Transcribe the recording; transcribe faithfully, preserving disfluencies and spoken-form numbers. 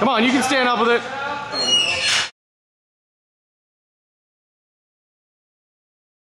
Come on, you can stand up with it.